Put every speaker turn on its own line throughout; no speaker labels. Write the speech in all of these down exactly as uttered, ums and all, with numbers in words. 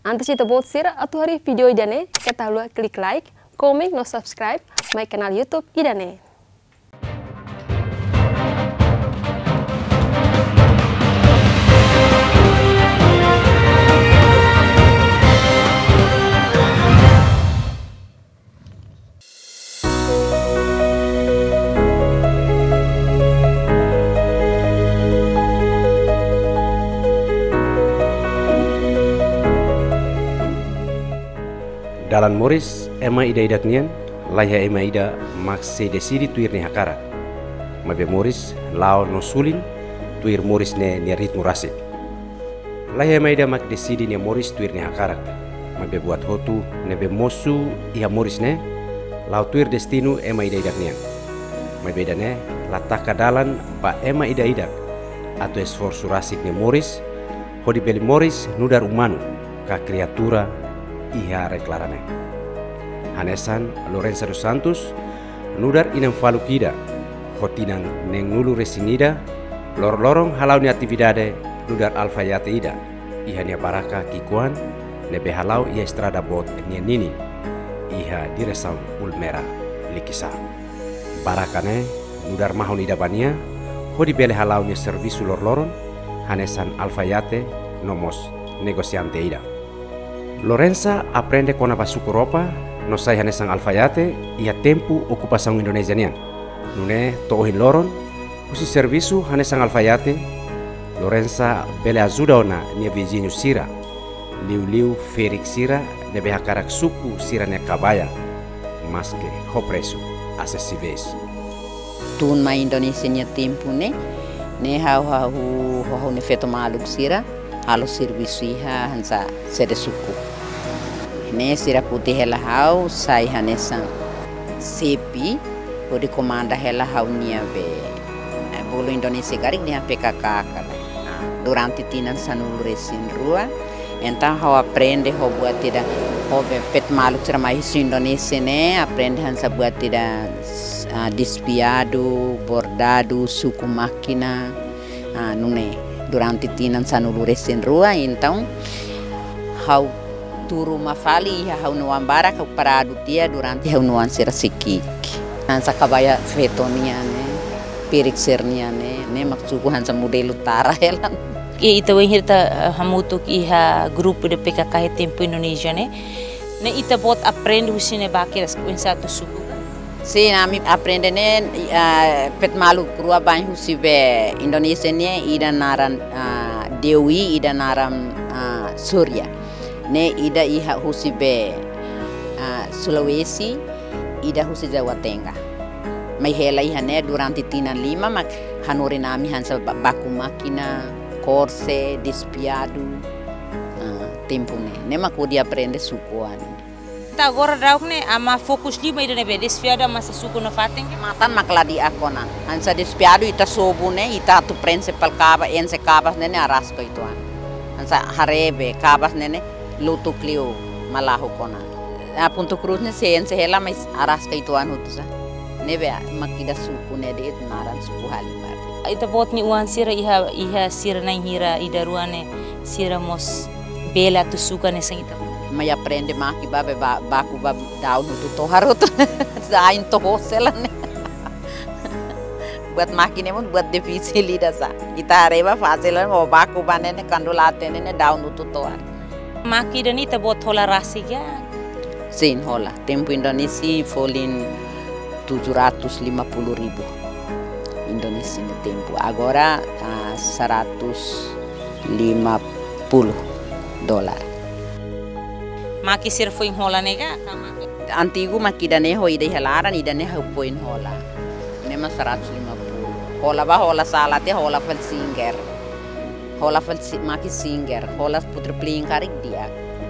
Antes ita bot sira atu hari video idane, kita lu klik like, comment, no subscribe, my kanal YouTube idane.
Dalan Moris ema ida idak nian laya ema ida makse desidi tuir ne hakara mabe Moris lao no sulin tuir Moris ne ne ritmu rasi laya ema ida mak desidi ne Moris tuir ne hakara mabe buat hotu nebe mosu iha Moris ne lao tuir destinu ema ida idak nian mabe ida ne lataka dalan ba ema ida idak atau esforço rasik ne Moris hodi beli Moris nudar umanu ka kreatura iha reklarane. Hanesan Lorenza dos Santos nudar inang falu kida hotinang neng nulu resinida lor lorong halau ni aktividade nudar alfayate ida iha nia baraka kikuan nebe halau ia estrada bot nia nini iha diresau ulmera likisa barakane nudar mahon ida bania hodi bele halau nia servisu lor loron hanesan alfayate nomos negosiante ida. Lorenza aprende con abasuku ropa no sai hanesang alfayate ia tempu ocupação Indonesia nian nune tohin loron usi servisu hanesang alfayate Lorenza bele ajuda ona nia vizinho sira liu liu ferik sira nebe hakarak suku sira ne kabaya mas que ho preço acessíveis
tun ma Indonesia nia tempu ne ne hau hau hau ne feto maluk sira halo servisu iha hansa sede suku ne sira putih hela hau sai hanesan sepi odi komanda hela hau nia be bolo Indonesia garik nia P K K kala durante tinan sanulu resin rua entah hau aprende hau buat tidak hau pet maluk sira mai Indonesia ne aprende hansa buat tidak uh, despiado bordado suku makina uh, nune durante tinan sanulu resin rua então hau turu mafali hau nuan barak hau paradu dia durante hau nuan sira sikik hansa kabaya fetonia ne pirik sernia ne ne maksuku hansa model utara helan
e ita wehirta hamutuk iha grupo de P K K tempo Indonesia ne ne ita bot aprende husine bakir com satu suku
si nami aprende ne uh, pet malu krua banyu husibe Indonesia ne ida naran uh, Dewi ida naram uh, Surya ne ida iha husibe uh, Sulawesi ida husi Jawa Tengah mai hela iha ne durante tinan lima mak hanuri nami hansa baku makina corse despiado uh, tempo ne ne mak dia aprende sukuan
ta agora dauk ne ama fokus lima ida ne be despiado masa suku no fateng
matan makladi akona hansa despiado ita sobu ne ita tu principal kaba ense kabas ne ne arasko ituan hansa harebe kabas ne ne lutu clio malahu kona a punto cruz ne sen se hela mais araska ituan hutusa nebe makida suku ne de naran suku halimar
ita bot ni uan sira iha iha sira nai hira ida ruane sira mos bela tu suka ne sangita
mai aprende maki babe ba, baku bab daun hutu toharut zain to hosela ne buat maki ne mun buat difícil ida sa ita areba fácil ho baku bane ne kandulate ne daun hutu tohar
maki dan ita bot hola rasiga
sin hola tempo Indonesia folin tujuh ratus lima puluh ribu Indonesia no tempo agora uh, seratus lima puluh dolar
maki sir foi hola nega
antigo maki dane ho ida helaran ida ne ho poin hola nema seratus lima puluh hola ba hola salate hola fal singer hola fal maki singer hola putra pling karik dia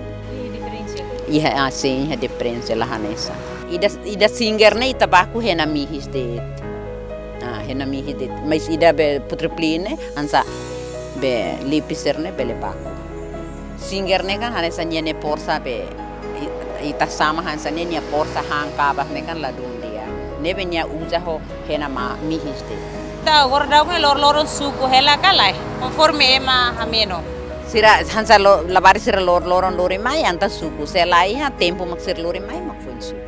iya assim a diferença lá nessa ida ida singer ne ita baku hena mihis det ah hena mihis det mas ida be putra pling ne ansa be lipiser ne bele baku singer ne kan hanesa nyene porsa be ita sama hansa ne nya porsa hangkabas ne kan ladun dia ne be nya uja ho hena ma mihis det
ta agora dauk ne lor loron suku hela kalai conforme ema hameno
Sira hansa lo labari sira lor loron lori mai anta suku selai ha tempo mak sira lori mai mak foi suku.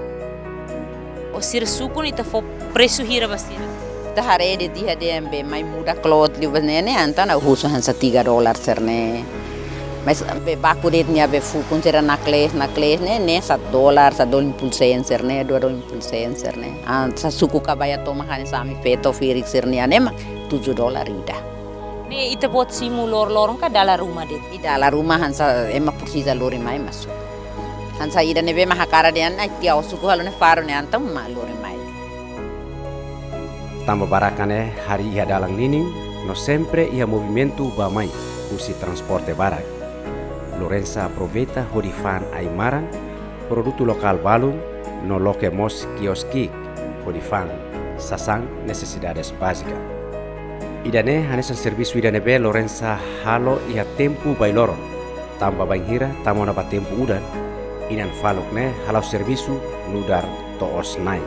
O sira suku ni ta fo preço hira basira.
Ta hare de dia de ambe mai muda cloth li nene anta na husu hansa tiga dolar serne. Mas be baku det nya be fu kun sira nakles nakles ne ne sat dolar sa dol impulsen serne dua dol impulsen serne. Anta suku kabaya to mahane sami feto firik sirni ane mak tujuh dolar ida.
Ne ita buat simu lor-lorong ka dalam rumah det.
Di dalam rumah hansa emak precisa lori mai masuk. Hansa ida nebe mahakara de anai tiao suku halu ne faro ne antam ma lori mai.
Tambah barakane hari ia dalang nining no sempre ia movimento bamai usi transporte barak. Lorenza aproveita hodifan aimaran produto lokal balum no loke mos kioski hodifan sasang necesidades básicas. Idane hanesan serviço idane be Lorenza halo ia tempo bailoro tamba banghira tamo na tempo udan inan falok ne halau serviço nudar to osnai.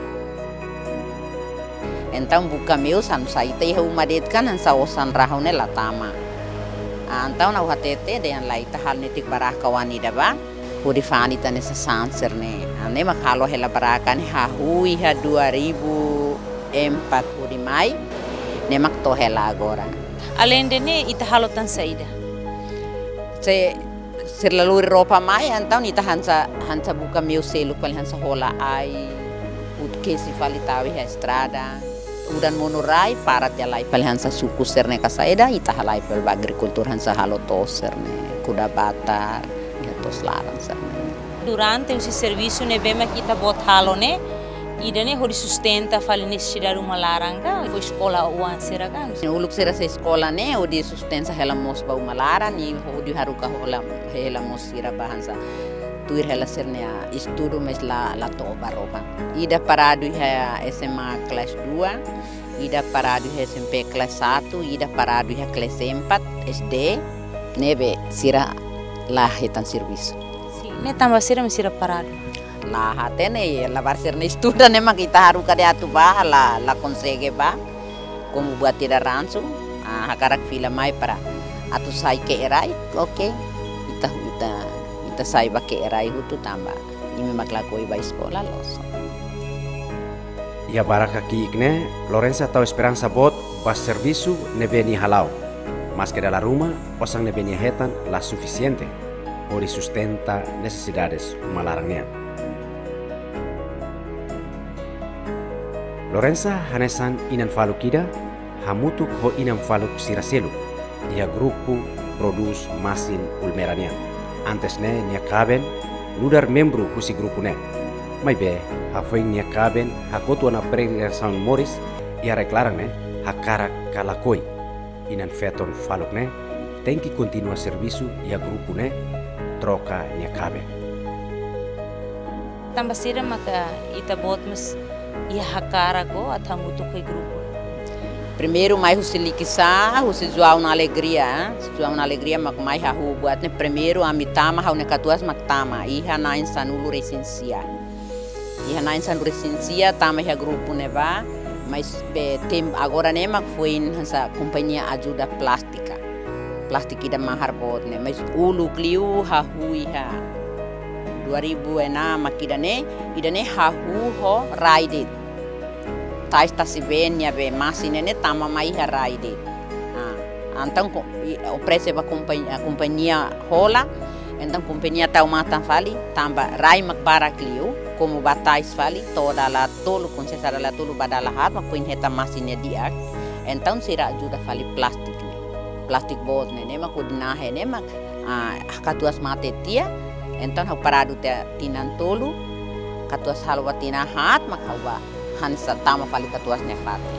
Entang buka meu san saite ia umadet kan hansa osan rahone latama. Antau na uhatete de an laita hal netik baraka wanida ba hudi fani tane sa sanser ne ane makhalo hela baraka ne ha hui ha dua ribu empat hudi mai ne mak to hela agora.
Além de ne ita halo tan saida.
Se sir laluri ropa mai antau nita hansa hansa buka meu selu pal hansa hola ai ud kesi fali tawi ha estrada. Udan monorai farat ya lai pal hansa suku serne kasaida ita halai pal agrikultur hansa halo to serne kuda batar ya tos larang serne.
Durante usi serviço ne bema kita bot halo ne idane hodi sustenta fali necessidade uma laranga foi escola uan siragan.
Uluk sira se sekolah ne hodi sustenta hela mos ba uma larang ni hodi haruka hola hela mos sira ba hansa tuir hela serne estudo mes la la to baroba. Ida parado ha S M A kelas dua, ida parado ha S M P kelas satu, ida parado ha kelas empat S D, nebe sira lah hitan serviço.
Si, ne tambah sira sira parado.
Lah hatene lavar sirne estuda ne mak kita haru kade atu ba la la consegue ba como buat tidak langsung ah hakarak fila mai para atu sai ke erai oke kita kita kita sai ba ke erai hutu tambah ini maklakoi ba sekolah los.
Ia baraka ki ikne Lorenza tau esperança bot bas serviço ne beni halau. Mas que da la rumah osang ne beni hetan la suficiente ori sustenta necesidades malarangnya. Lorenza hanesan inan faluk kida hamutuk ho inan faluk siraselu. Ia grupo produz masin ulmeranian. Antes ne nia kaben nudar membro husi grupo ne. Mai be ha foi nia kaben ha kotu na pregação Morris ia reclaram ne ha cara kalakoi inan feton faluk ne tem que continuar serviço ia grupo ne troca nia kaben.
Tambah sira maka ita bot mas ia hakara ko atau mutu koi grupo.
Primeiro mais o silikisa, o João na alegria, João na alegria mak mai ha hu buat ne primeiro a mitama ha ne katuas mak tama iha na insanulu resensia. Iha na insanulu resensia tama ha grupo ne ba, mas be tem agora ne mak foi nessa companhia ajuda plástica. Plastik ida mahar bot ne, mas ulu kliu ha hu iha dua ribu enam makida ne, ida ne ha hu ho ride. Tais tasi benya be masine ne tama mai ha ride. Ah, antang o preço ba companhia companhia hola, então companhia tau matan fali, tamba rai mak barakliu, como batais fali, toda la tolu concessara la tolu badala hat mak puin heta masine diak. Então sira ajuda fali plastik ne. Plastik bot ne ne mak udna he ne mak ah katuas mate tia, então ha parado te tinan tolu, katuas halwa tina hat mak hawa hansa tama fali katuas ne fati.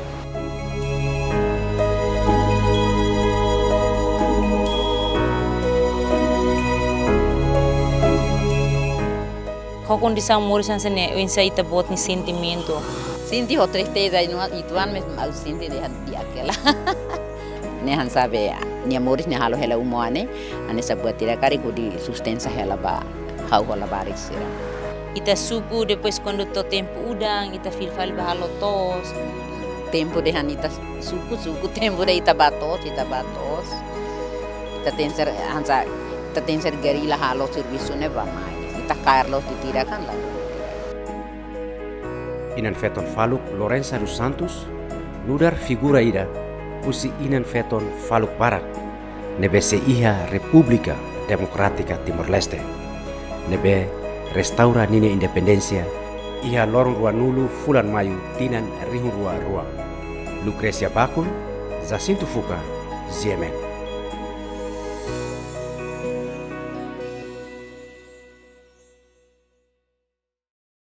Kau condição Morris hansa ne insa ita bot ni sentimento.
Sinti ho tristeza inu ituan mes mal sinti de hati akela. Ne hansa be ni Morris ne halo hela umoane ane sabuat tidak kari di sustensa hela ba hau hola barik sira.
Ita suku depois quando to tempo udang ita fil fal bahalo tos.
Tempo de hanita suku suku tempo de ita batos ita batos. tatenser hansa tatenser gerila halo servisu ne ba mai kita Carlos ditirakan lah.
Inan feton faluk Lorenza dos Santos nudar figura ida usi inan feton faluk barak nebe se iha República Democrática Timor Leste nebe restaura nine independencia iha lorong rua nulu fulan mayu tinan rihun rua rua Lucrecia Bakul Jacinto Fuca Ziemen.